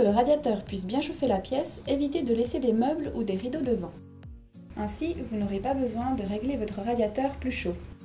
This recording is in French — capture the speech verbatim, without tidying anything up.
le radiateur puisse bien chauffer la pièce, évitez de laisser des meubles ou des rideaux devant. Ainsi, vous n'aurez pas besoin de régler votre radiateur plus chaud.